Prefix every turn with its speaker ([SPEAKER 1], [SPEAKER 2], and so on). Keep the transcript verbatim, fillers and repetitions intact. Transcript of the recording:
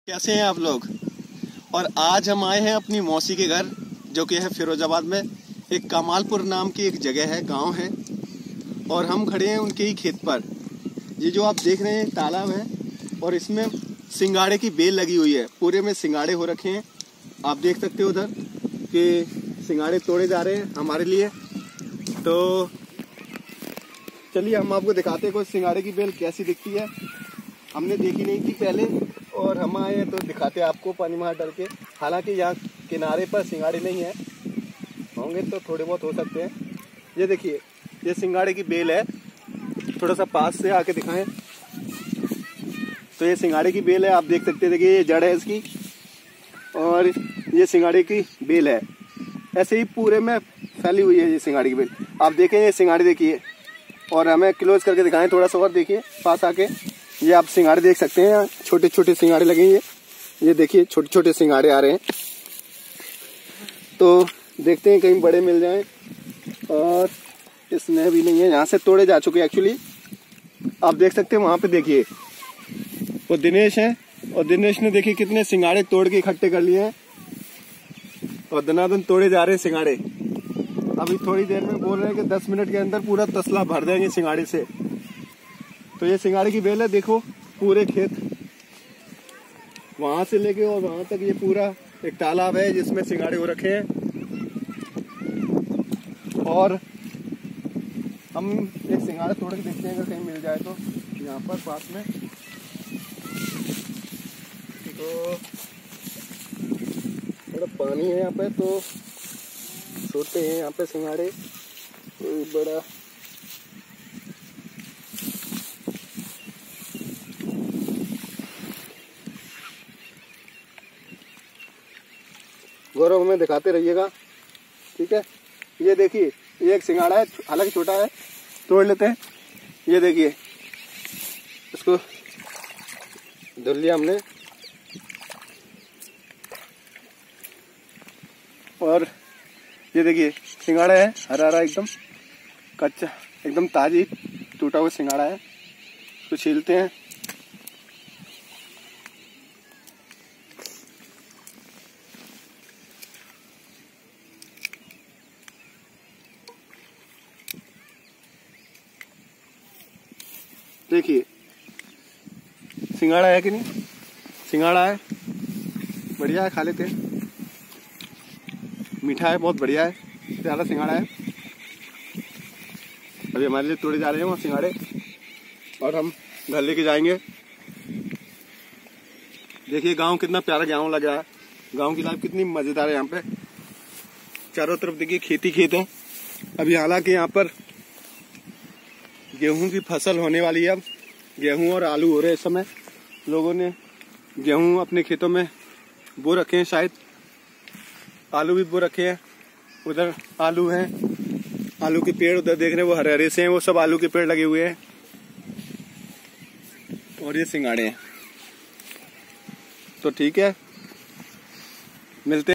[SPEAKER 1] कैसे हैं आप लोग। और आज हम आए हैं अपनी मौसी के घर, जो कि है फिरोजाबाद में। एक कमालपुर नाम की एक जगह है, गांव है, और हम खड़े हैं उनके ही खेत पर। ये जो आप देख रहे हैं तालाब है, और इसमें सिंगाड़े की बेल लगी हुई है। पूरे में सिंगाड़े हो रखे हैं, आप देख सकते हो उधर कि सिंगाड़े तोड़े जा रहे हैं हमारे लिए। तो चलिए हम आपको दिखाते हैं कोई सिंगाड़े की बेल कैसी दिखती है। हमने देखी नहीं थी पहले, और हम आए हैं तो दिखाते हैं आपको पानी में हाथ डाल के। हालांकि यहाँ किनारे पर सिंगाड़े नहीं है, होंगे तो थोड़े बहुत हो सकते हैं। ये देखिए, ये सिंगाड़े की बेल है। थोड़ा सा पास से आके दिखाएं तो ये सिंगाड़े की बेल है, आप देख सकते हैं। देखिए ये जड़ है इसकी, और ये सिंगाड़े की बेल है। ऐसे ही पूरे में फैली हुई है ये सिंगाड़े की बेल। आप देखें ये सिंगाड़े देखिए, और हमें क्लोज करके दिखाएं थोड़ा सा, और देखिए पास आके। ये आप सिंगाड़े देख सकते हैं, छोटे छोटे सिंगाड़े लगे हैं। ये देखिए छोटे छोटे सिंगाड़े आ रहे हैं। तो देखते हैं कहीं बड़े मिल जाएं। और इसमें भी नहीं है, यहाँ से तोड़े जा चुके एक्चुअली। आप देख सकते हैं वहां पे, देखिए वो दिनेश है, और दिनेश ने देखिए कितने सिंगाड़े तोड़ के इकट्ठे कर लिए हैं, और दनादन तोड़े जा रहे हैं सिंगाड़े। अभी थोड़ी देर में बोल रहे हैं कि दस मिनट के अंदर पूरा तसला भर देंगे सिंगाड़े से। तो ये सिंगाड़े की बेल है, देखो पूरे खेत वहां से लेके और वहां तक ये पूरा एक तालाब है जिसमें सिंगाड़े हो रखे हैं। और हम एक सिंगाड़ा तोड़ के देखते हैं अगर कहीं मिल जाए तो, यहाँ पर पास में। तो थोड़ा पानी है यहाँ पे, तो छोटे हैं यहाँ पे सिंगाड़े, कोई बड़ा गौरव हमें दिखाते रहिएगा, ठीक है। ये देखिए ये एक सिंगाड़ा है, हालांकि छोटा है, तोड़ लेते हैं। ये देखिए इसको धुल लिया हमने, और ये देखिए सिंगाड़ा है, हरा हरा एकदम कच्चा, एकदम ताजी टूटा हुआ सिंगाड़ा है। तो छीलते हैं। देखिए सिंगाड़ा है कि नहीं, सिंगाड़ा है, बढ़िया है, खा लेते हैं। मीठा है, बहुत बढ़िया है, प्यारा सिंगाड़ा है। अभी हमारे लिए तोड़े जा रहे हैं वो सिंगाड़े, और हम घर लेके जाएंगे। देखिए गांव कितना प्यारा गांव लग रहा है। गांव की लाइफ कितनी मजेदार है। यहाँ पे चारों तरफ देखिए खेती खेत है। अभी हालांकि यहाँ पर गेहूं की फसल होने वाली है। अब गेहूं और आलू हो रहे हैं इस समय। लोगों ने गेहूं अपने खेतों में बो रखे हैं, शायद आलू भी बो रखे हैं। उधर आलू हैं, आलू के पेड़ उधर देख रहे हैं, वो हरे हरे से हैं, वो सब आलू के पेड़ लगे हुए हैं। और ये सिंगाड़े हैं। तो ठीक है, मिलते हैं।